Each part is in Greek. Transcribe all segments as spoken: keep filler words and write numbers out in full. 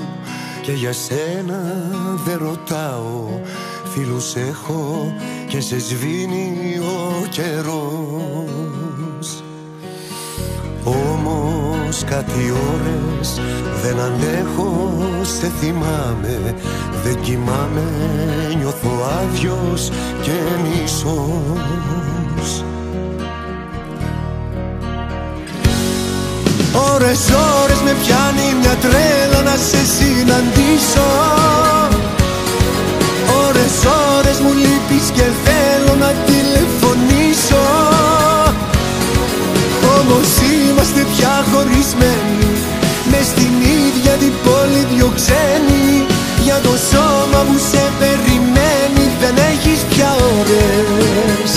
και για σένα δεν ρωτάω. Φίλους έχω και σε σβήνει ο καιρός. Όμως κάτι ώρες δεν αντέχω, σε θυμάμαι. Δεν κοιμάμαι, νιώθω άδειος και μισός. Ώρες ώρες με πιάνει μια τρέλα να σε συναντήσω. Ώρες ώρες μου λείπεις και θέλω να τηλεφωνήσω. Όμως είμαστε πια χωρισμένοι, μες στην ίδια την πόλη δυο ξένοι. Για το σώμα που σε περιμένει δεν έχεις πια ώρες.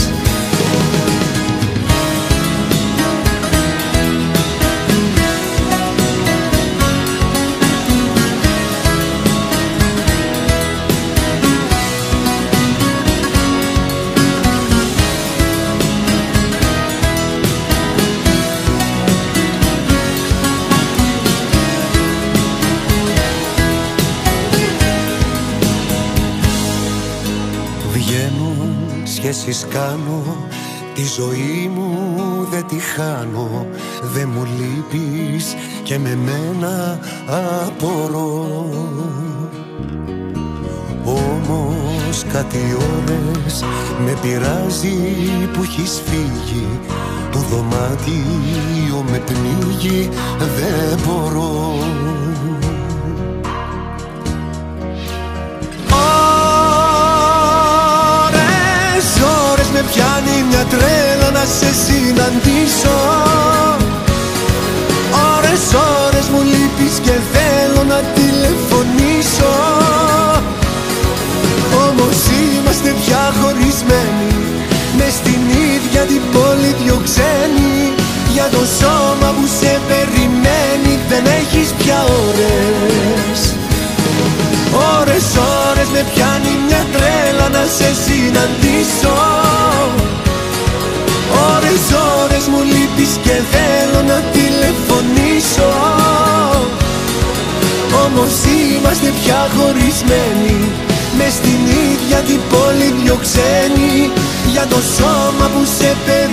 Σχέσεις κάνω, τη ζωή μου δεν τη χάνω. Δεν μου λείπεις και με μένα απορώ. Όμως κάτι ώρες με πειράζει που έχεις φύγει. Το δωμάτιο με πνίγει, δεν μπορώ. Με πιάνει μια τρέλα να σε συναντήσω. Ώρες ώρες μου λείπεις και θέλω να τηλεφωνήσω. Όμως είμαστε πια χωρισμένοι, μες στην ίδια την πόλη δυο ξένοι. Για το σώμα που σε περιμένει δεν έχεις πια ώρες. Ώρες ώρες με πιάνει μια τρέλα να σε συναντήσω. Ώρες ώρες μου λείπεις και θέλω να τηλεφωνήσω. Όμως είμαστε πια χωρισμένοι, μες στην ίδια την πόλη δυο ξένοι. Για το σώμα που σε περιμένει